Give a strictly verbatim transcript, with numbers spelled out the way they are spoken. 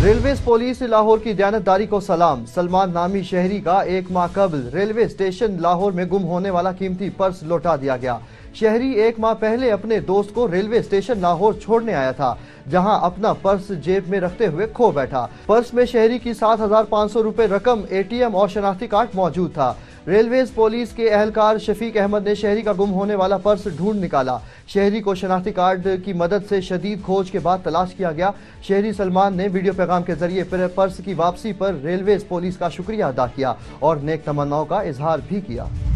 Railway police Lahore की दयानतदारी को सलाम। सलमान नामी शहरी का एक माह कबल रेलवे स्टेशन लाहौर में गुम होने वाला कीमती पर्स लौटा दिया गया। शहरी एक माह पहले अपने दोस्त को रेलवे स्टेशन लाहौर छोड़ने आया था, जहां अपना पर्स जेब में रखते हुए खो बैठा। पर्स में शहरी की सात हजार पाँच सौ रुपए रकम, एटीएम और शनाख्ती कार्ड मौजूद था। रेलवे पुलिस के एहलकार शफीक अहमद ने शहरी का गुम होने वाला पर्स ढूंढ निकाला। शहरी को शनाख्ती कार्ड की मदद से शदीद खोज के बाद तलाश किया गया। शहरी सलमान ने वीडियो पैगाम के जरिए पर्स की वापसी पर रेलवे पुलिस का शुक्रिया अदा किया और नेक तमन्नाओं का इजहार भी किया।